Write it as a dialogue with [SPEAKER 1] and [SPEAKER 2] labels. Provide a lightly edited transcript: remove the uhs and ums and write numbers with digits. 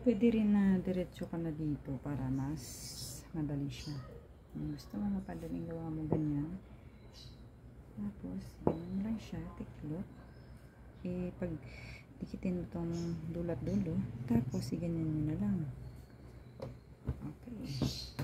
[SPEAKER 1] Pwede rin na diretso ka na dito para mas madali siya. Kung gusto mo mapadaling gawa mo ganyan. Tapos, ganyan lang siya, tiklop. Pag dikitin mo itong dulat dulo, tapos ganyan nyo na lang. Okay.